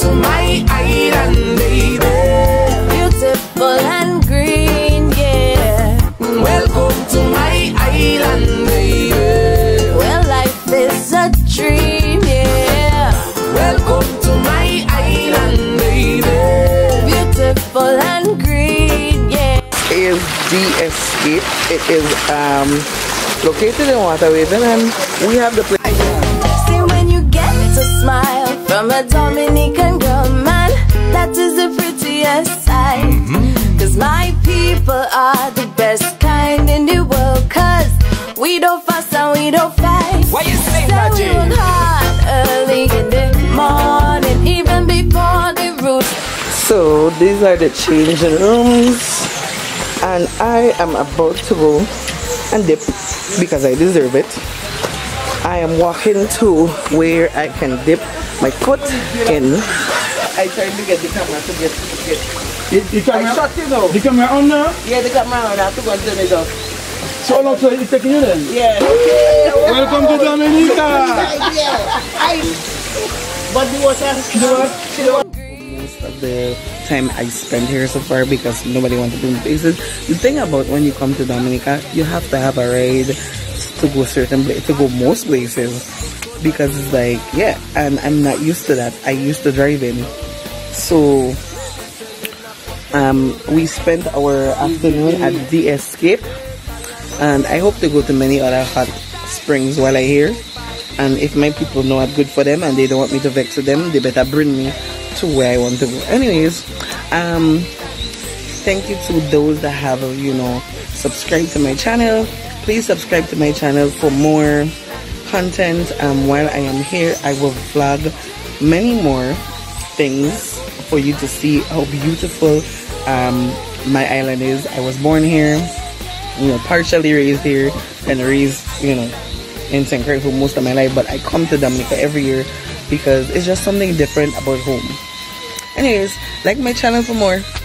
to my island, baby. Beautiful and green, yeah. Welcome to my island, baby. Well, life is a dream, yeah. Welcome to my island, baby. Beautiful and green, yeah. It is the Escape. It is located in Wotten Waven, and we have the place. See, when you get to smile from a Dominican girl, man, that is the prettiest sight. Cause my people are the best kind in the world. Cause we don't fuss and we don't fight. What you say, so Magic? we work hard early in the morning, even before the roots. So these are the changing rooms, and I am about to go and dip because I deserve it. I am walking to where I can dip my foot in. I tried to get the camera to get The camera? I shot, you know. The camera on now? Yeah, the camera on. I have to go and turn it off. So how long so it's taking you then? Yeah. Welcome to Dominica! But the water. Most of the time I spend here so far because nobody wants to bring places. The thing about when you come to Dominica, you have to have a ride to go certain places, to go most places, because it's like, yeah, and I'm not used to that. I used to drive in. So we spent our afternoon at the Escape, and I hope to go to many other hot springs while I'm here. And if my people know I'm good for them and they don't want me to vex with them, they better bring me to where I want to go. Anyways, thank you to those that have, you know, subscribed to my channel. Please subscribe to my channel for more content. While I am here, I will vlog many more things for you to see how beautiful my island is. I was born here, you know, partially raised here, and raised, you know, in St. Croix for most of my life, but I come to Dominica every year because it's just something different about home. Anyways, like my channel for more.